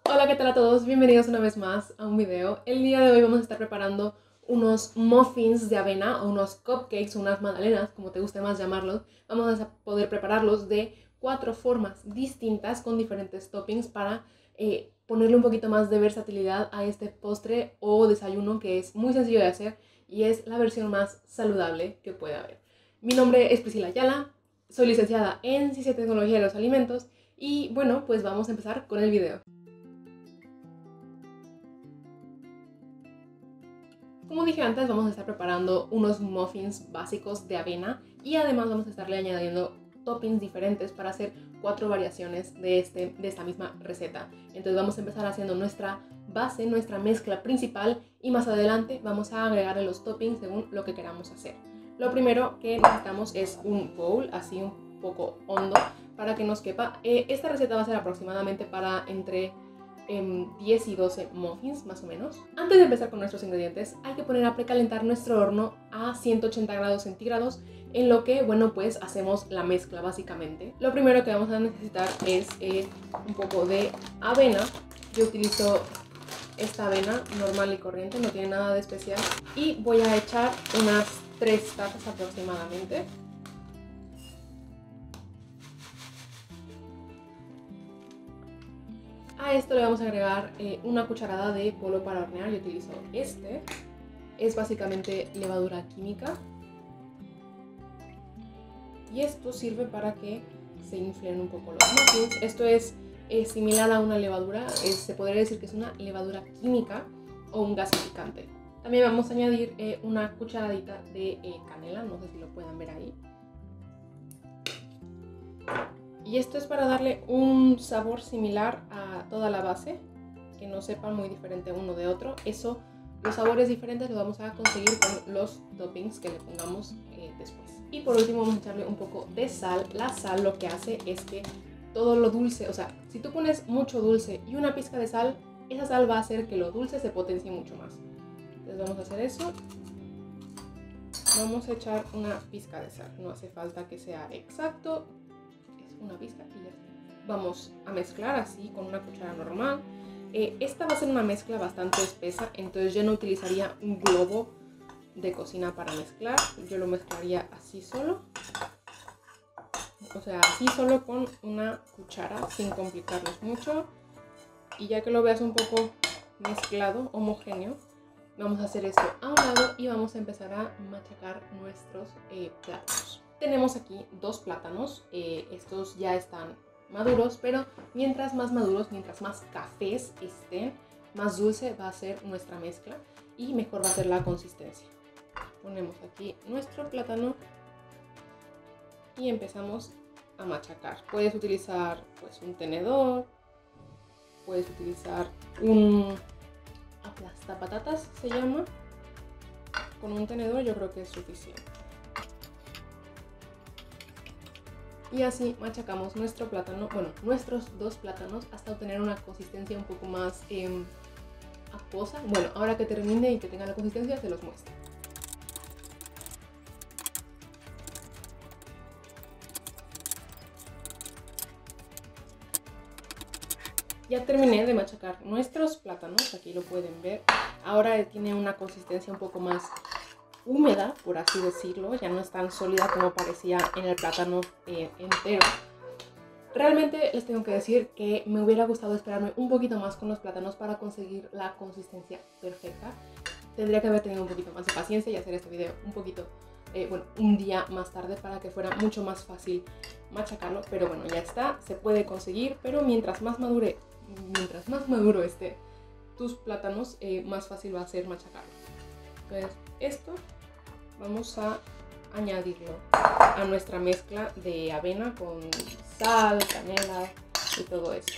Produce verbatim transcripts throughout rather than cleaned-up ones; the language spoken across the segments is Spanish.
Hola, ¿qué tal a todos? Bienvenidos una vez más a un video. El día de hoy vamos a estar preparando unos muffins de avena o unos cupcakes o unas magdalenas, como te guste más llamarlos. Vamos a poder prepararlos de cuatro formas distintas con diferentes toppings para eh, ponerle un poquito más de versatilidad a este postre o desayuno que es muy sencillo de hacer y es la versión más saludable que puede haber. Mi nombre es Priscila Ayala, soy licenciada en Ciencia y Tecnología de los Alimentos y bueno, pues vamos a empezar con el video. Como dije antes, vamos a estar preparando unos muffins básicos de avena y además vamos a estarle añadiendo toppings diferentes para hacer cuatro variaciones de, este, de esta misma receta. Entonces vamos a empezar haciendo nuestra base, nuestra mezcla principal y más adelante vamos a agregarle los toppings según lo que queramos hacer. Lo primero que necesitamos es un bowl así un poco hondo para que nos quepa. Eh, esta receta va a ser aproximadamente para entre diez y doce muffins más o menos. Antes de empezar con nuestros ingredientes hay que poner a precalentar nuestro horno a ciento ochenta grados centígrados en lo que, bueno, pues hacemos la mezcla básicamente. Lo primero que vamos a necesitar es eh, un poco de avena. Yo utilizo esta avena normal y corriente, no tiene nada de especial, y voy a echar unas tres tazas aproximadamente. A esto le vamos a agregar eh, una cucharada de polvo para hornear. Yo utilizo este. Es básicamente levadura química. Y esto sirve para que se inflen un poco los muffins. Esto es eh, similar a una levadura. Es, se podría decir que es una levadura química o un gasificante. También vamos a añadir eh, una cucharadita de eh, canela. No sé si lo puedan ver ahí. Y esto es para darle un sabor similar a toda la base, que no sepan muy diferente uno de otro. Eso, los sabores diferentes los vamos a conseguir con los toppings que le pongamos eh, después. Y por último vamos a echarle un poco de sal. La sal lo que hace es que todo lo dulce, o sea, si tú pones mucho dulce y una pizca de sal, esa sal va a hacer que lo dulce se potencie mucho más. Entonces vamos a hacer eso. Vamos a echar una pizca de sal, no hace falta que sea exacto. Una pizca y ya está. Vamos a mezclar así con una cuchara normal. Eh, esta va a ser una mezcla bastante espesa, entonces yo no utilizaría un globo de cocina para mezclar. Yo lo mezclaría así solo. O sea, así solo con una cuchara, sin complicarnos mucho. Y ya que lo veas un poco mezclado, homogéneo, vamos a hacer esto a un lado y vamos a empezar a machacar nuestros eh, plátanos. Tenemos aquí dos plátanos, eh, estos ya están maduros, pero mientras más maduros, mientras más cafés estén, más dulce va a ser nuestra mezcla y mejor va a ser la consistencia. Ponemos aquí nuestro plátano y empezamos a machacar. Puedes utilizar pues un tenedor, puedes utilizar un aplastapatatas, se llama. Con un tenedor yo creo que es suficiente. Y así machacamos nuestro plátano, bueno, nuestros dos plátanos hasta obtener una consistencia un poco más eh, acuosa. Bueno, ahora que termine y que tenga la consistencia, se los muestro. Ya terminé de machacar nuestros plátanos, aquí lo pueden ver. Ahora tiene una consistencia un poco más húmeda, por así decirlo, ya no es tan sólida como parecía en el plátano eh, entero. Realmente les tengo que decir que me hubiera gustado esperarme un poquito más con los plátanos para conseguir la consistencia perfecta. Tendría que haber tenido un poquito más de paciencia y hacer este video un poquito, eh, bueno, un día más tarde para que fuera mucho más fácil machacarlo, pero bueno, ya está, se puede conseguir, pero mientras más madure, mientras más maduro esté tus plátanos, eh, más fácil va a ser machacarlo. Entonces esto vamos a añadirlo a nuestra mezcla de avena con sal, canela y todo eso.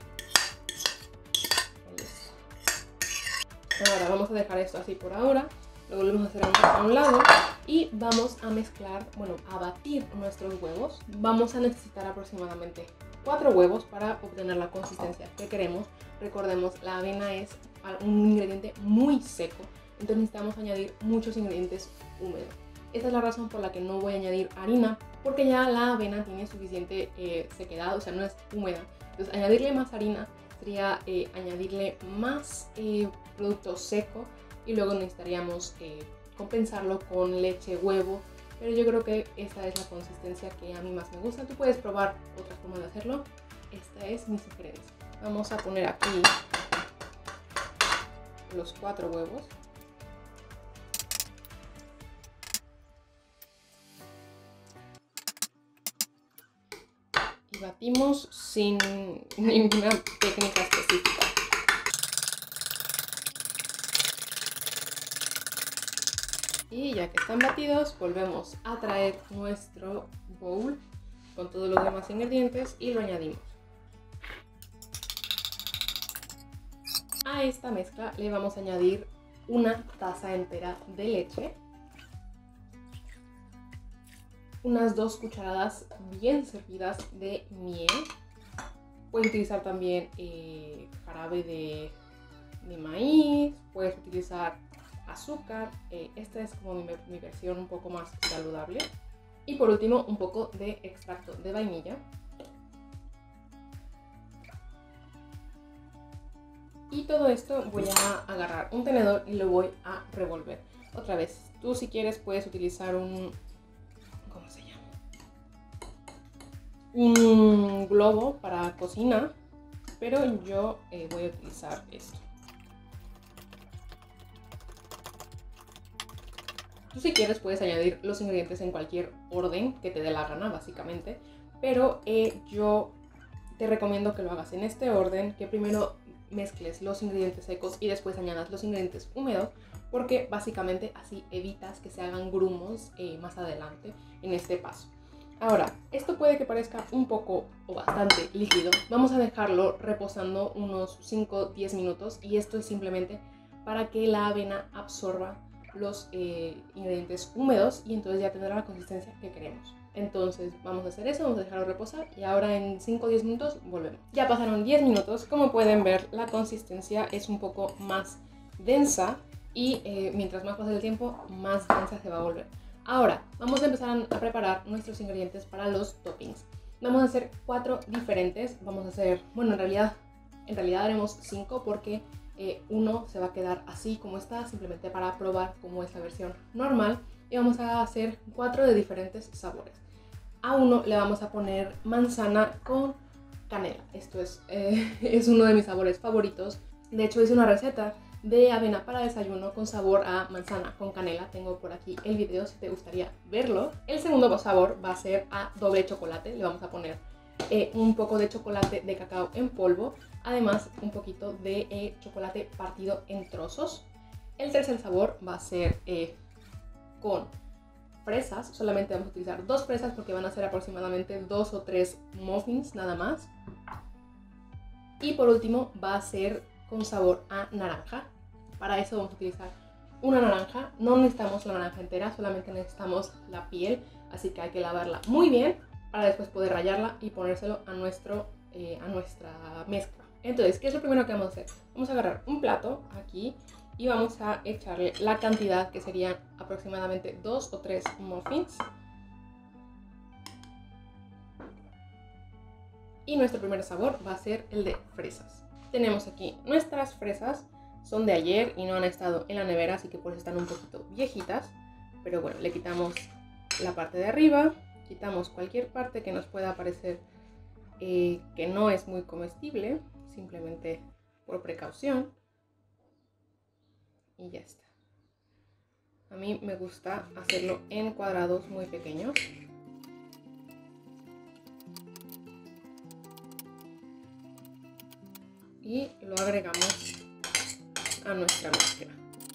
Ahí está. Ahora vamos a dejar esto así por ahora, lo volvemos a hacer a un lado y vamos a mezclar, bueno, a batir nuestros huevos. Vamos a necesitar aproximadamente cuatro huevos para obtener la consistencia que queremos. Recordemos, la avena es un ingrediente muy seco, entonces necesitamos añadir muchos ingredientes húmedos. Esta es la razón por la que no voy a añadir harina, porque ya la avena tiene suficiente eh, sequedad, o sea, no es húmeda. Entonces añadirle más harina sería eh, añadirle más eh, producto seco y luego necesitaríamos eh, compensarlo con leche, huevo, pero yo creo que esta es la consistencia que a mí más me gusta. Tú puedes probar otra forma de hacerlo. Esta es mi sugerencia. Vamos a poner aquí los cuatro huevos. Y batimos sin ninguna técnica específica. Y ya que están batidos, volvemos a traer nuestro bowl con todos los demás ingredientes y lo añadimos. A esta mezcla le vamos a añadir una taza entera de leche, unas dos cucharadas bien servidas de miel. Puedes utilizar también eh, jarabe de, de maíz, puedes utilizar azúcar. Eh, esta es como mi, mi versión un poco más saludable. Y por último, un poco de extracto de vainilla. Y todo esto voy a agarrar un tenedor y lo voy a revolver. Otra vez, tú si quieres puedes utilizar un... ¿Cómo se llama? Un globo para cocina, pero yo eh, voy a utilizar esto. Tú si quieres puedes añadir los ingredientes en cualquier orden que te dé la gana, básicamente. Pero eh, yo te recomiendo que lo hagas en este orden, que primero mezcles los ingredientes secos y después añadas los ingredientes húmedos, porque básicamente así evitas que se hagan grumos eh, más adelante en este paso. Ahora, esto puede que parezca un poco o bastante líquido. Vamos a dejarlo reposando unos cinco a diez minutos y esto es simplemente para que la avena absorba los eh, ingredientes húmedos y entonces ya tendrá la consistencia que queremos. Entonces vamos a hacer eso, vamos a dejarlo reposar y ahora en cinco a diez minutos volvemos. Ya pasaron diez minutos, como pueden ver la consistencia es un poco más densa y eh, mientras más pasa el tiempo más densa se va a volver. Ahora vamos a empezar a preparar nuestros ingredientes para los toppings. Vamos a hacer cuatro diferentes, vamos a hacer, bueno en realidad, en realidad haremos cinco porque Eh, uno se va a quedar así como está, simplemente para probar cómo es la versión normal. Y vamos a hacer cuatro de diferentes sabores. A uno le vamos a poner manzana con canela. Esto es, eh, es uno de mis sabores favoritos. De hecho hice una receta de avena para desayuno con sabor a manzana con canela. Tengo por aquí el video si te gustaría verlo. El segundo sabor va a ser a doble chocolate. Le vamos a poner Eh, un poco de chocolate de cacao en polvo, además un poquito de eh, chocolate partido en trozos. El tercer sabor va a ser eh, con fresas, solamente vamos a utilizar dos fresas porque van a ser aproximadamente dos o tres muffins nada más. Y por último va a ser con sabor a naranja. Para eso vamos a utilizar una naranja, no necesitamos la naranja entera, solamente necesitamos la piel, así que hay que lavarla muy bien para después poder rallarla y ponérselo a, nuestro, eh, a nuestra mezcla. Entonces, ¿qué es lo primero que vamos a hacer? Vamos a agarrar un plato aquí y vamos a echarle la cantidad que serían aproximadamente dos o tres muffins. Y nuestro primer sabor va a ser el de fresas. Tenemos aquí nuestras fresas, son de ayer y no han estado en la nevera, así que por eso están un poquito viejitas. Pero bueno, le quitamos la parte de arriba. Quitamos cualquier parte que nos pueda parecer eh, que no es muy comestible, simplemente por precaución. Y ya está. A mí me gusta hacerlo en cuadrados muy pequeños. Y lo agregamos a nuestra mezcla.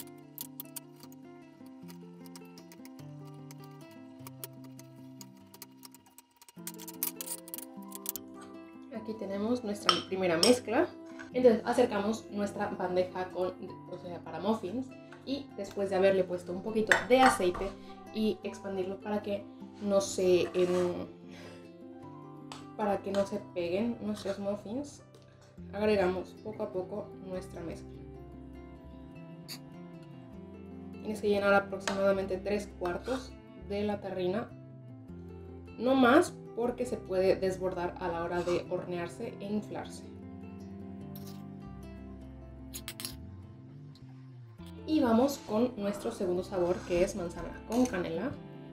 Aquí tenemos nuestra primera mezcla. Entonces acercamos nuestra bandeja con, o sea, para muffins y después de haberle puesto un poquito de aceite y expandirlo para que no se eh, para que no se peguen nuestros muffins, agregamos poco a poco nuestra mezcla. Tienes que llenar aproximadamente tres cuartos de la terrina, no más porque se puede desbordar a la hora de hornearse e inflarse. Y vamos con nuestro segundo sabor, que es manzana con canela.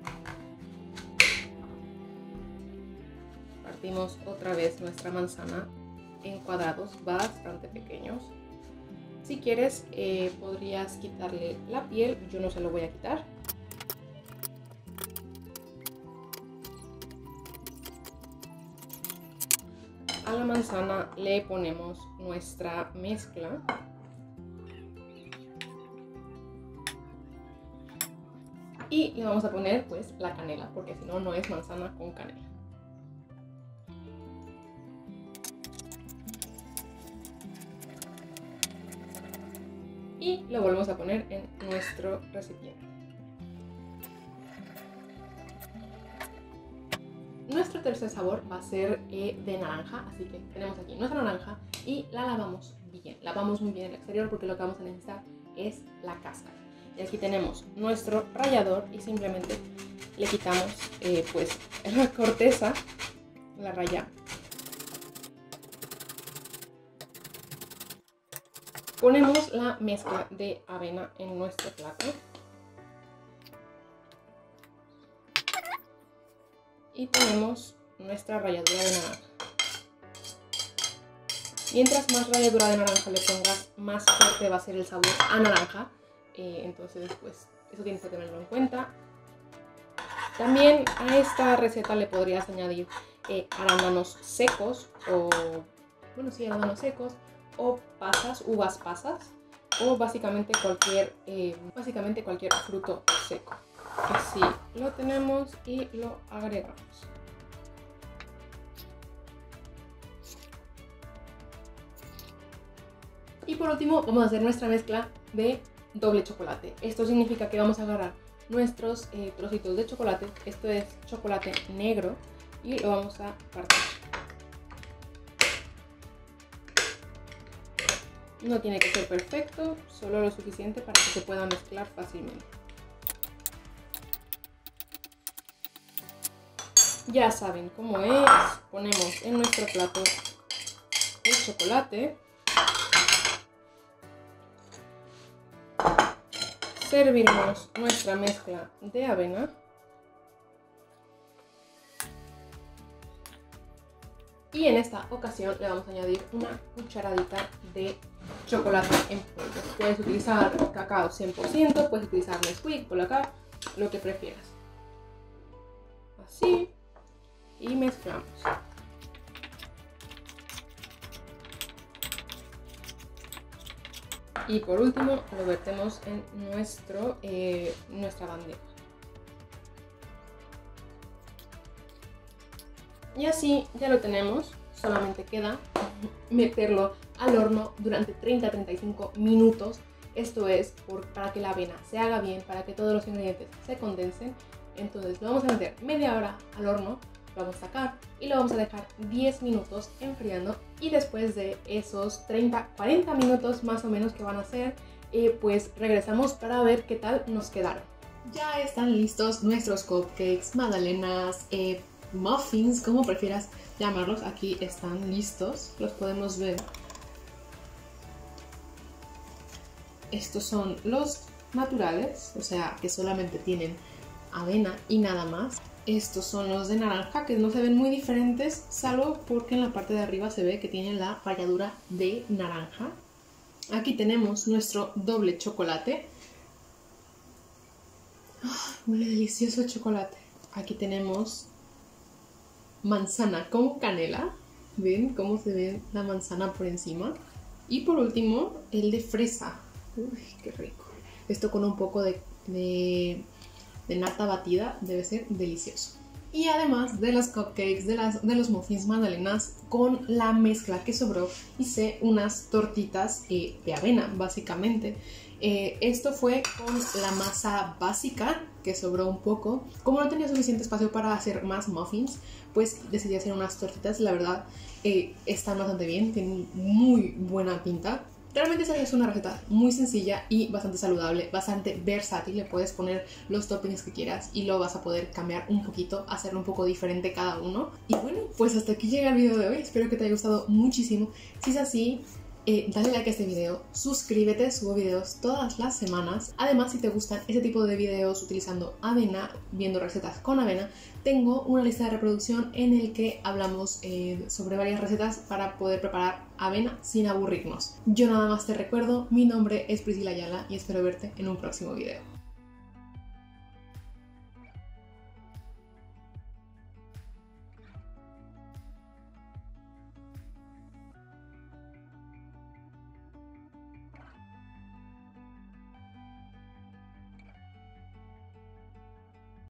Partimos otra vez nuestra manzana en cuadrados bastante pequeños. Si quieres, eh, podrías quitarle la piel, yo no se lo voy a quitar. A la manzana le ponemos nuestra mezcla. Y le vamos a poner pues la canela, porque si no, no es manzana con canela. Y lo volvemos a poner en nuestro recipiente. Nuestro tercer sabor va a ser eh, de naranja, así que tenemos aquí nuestra naranja y la lavamos bien. Lavamos muy bien el exterior porque lo que vamos a necesitar es la cáscara. Y aquí tenemos nuestro rallador y simplemente le quitamos eh, pues la corteza, la raya. Ponemos la mezcla de avena en nuestro plato. Y tenemos nuestra ralladura de naranja. Mientras más ralladura de naranja le pongas, más fuerte va a ser el sabor a naranja. Eh, entonces, pues, eso tienes que tenerlo en cuenta. También a esta receta le podrías añadir eh, arándanos secos o, bueno, sí, arándanos secos o pasas, uvas pasas o básicamente cualquier, eh, básicamente cualquier fruto seco. Así lo tenemos y lo agregamos. Y por último vamos a hacer nuestra mezcla de doble chocolate. Esto significa que vamos a agarrar nuestros eh, trocitos de chocolate. Esto es chocolate negro y lo vamos a partir. No tiene que ser perfecto, solo lo suficiente para que se pueda mezclar fácilmente. Ya saben cómo es, ponemos en nuestro plato el chocolate, serviremos nuestra mezcla de avena y en esta ocasión le vamos a añadir una cucharadita de chocolate en polvo. Puedes utilizar cacao cien por ciento, puedes utilizar Nesquik, Polacá, lo que prefieras. Así. Y mezclamos. Y por último lo vertemos en nuestro, eh, nuestra bandeja. Y así ya lo tenemos, solamente queda meterlo al horno durante treinta a treinta y cinco minutos. Esto es por, para que la avena se haga bien, para que todos los ingredientes se condensen. Entonces lo vamos a meter media hora al horno. Lo vamos a sacar y lo vamos a dejar diez minutos enfriando y después de esos treinta a cuarenta minutos más o menos que van a ser, eh, pues regresamos para ver qué tal nos quedaron. Ya están listos nuestros cupcakes, magdalenas, eh, muffins, como prefieras llamarlos. Aquí están listos, los podemos ver. Estos son los naturales, o sea que solamente tienen avena y nada más. Estos son los de naranja, que no se ven muy diferentes, salvo porque en la parte de arriba se ve que tienen la ralladura de naranja. Aquí tenemos nuestro doble chocolate. ¡Oh, huele delicioso el chocolate! Aquí tenemos manzana con canela. ¿Ven cómo se ve la manzana por encima? Y por último, el de fresa. ¡Uy, qué rico! Esto con un poco de... de de nata batida debe ser delicioso. Y además de los cupcakes, de, las, de los muffins magdalenas, con la mezcla que sobró hice unas tortitas eh, de avena básicamente. Eh, esto fue con la masa básica que sobró un poco. Como no tenía suficiente espacio para hacer más muffins, pues decidí hacer unas tortitas. La verdad eh, están bastante bien, tienen muy buena pinta. Realmente esa es una receta muy sencilla y bastante saludable, bastante versátil. Le puedes poner los toppings que quieras y lo vas a poder cambiar un poquito, hacerlo un poco diferente cada uno. Y bueno, pues hasta aquí llega el video de hoy. Espero que te haya gustado muchísimo. Si es así, Eh, dale like a este video, suscríbete, subo videos todas las semanas. Además, si te gustan este tipo de videos utilizando avena, viendo recetas con avena, tengo una lista de reproducción en el que hablamos eh, sobre varias recetas para poder preparar avena sin aburrirnos. Yo nada más te recuerdo, mi nombre es Priscila Ayala y espero verte en un próximo video.